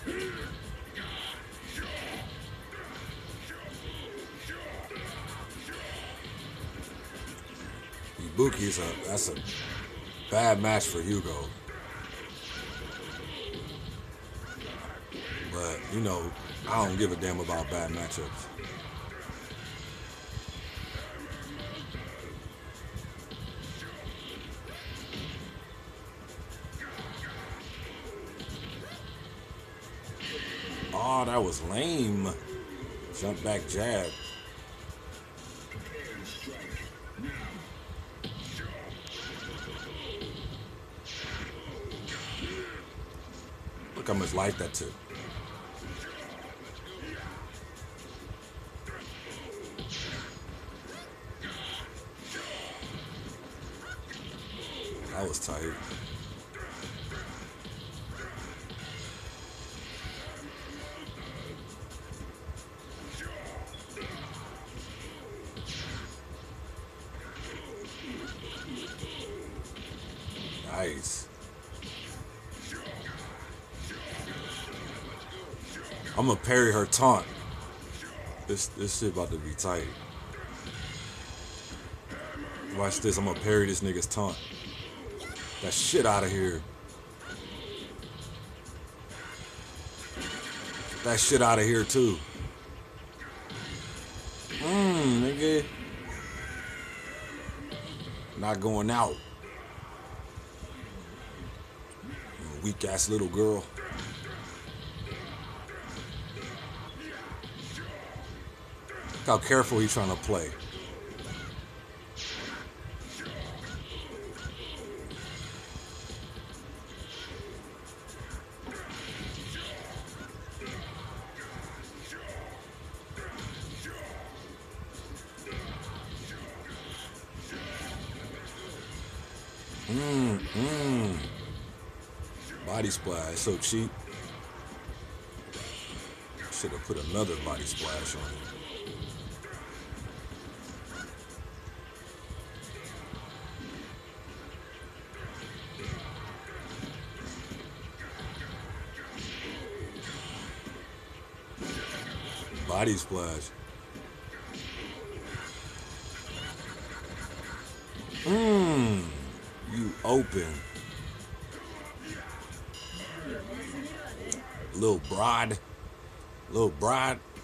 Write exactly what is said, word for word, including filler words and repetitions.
Ibuki's a that's a bad match for Hugo. But you know, I don't give a damn about bad matchups. Oh, that was lame. Jump back jab. Look how much life that took. That was tight. Nice. I'm gonna parry her taunt. This this shit about to be tight. Watch this. I'm gonna parry this nigga's taunt. That shit out of here. That shit out of here too. Mmm, nigga. Not going out. Weak ass little girl. Look how careful he's trying to play. Mmm, mmm. Body splash, so cheap. Should have put another body splash on it. Body splash. Mmm. You open. Little broad. Little broad.